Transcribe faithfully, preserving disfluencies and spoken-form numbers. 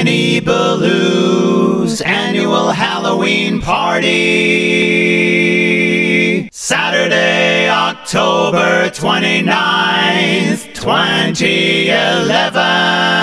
Winnie Baloo's annual Halloween party. Saturday, October twenty-ninth, twenty eleven.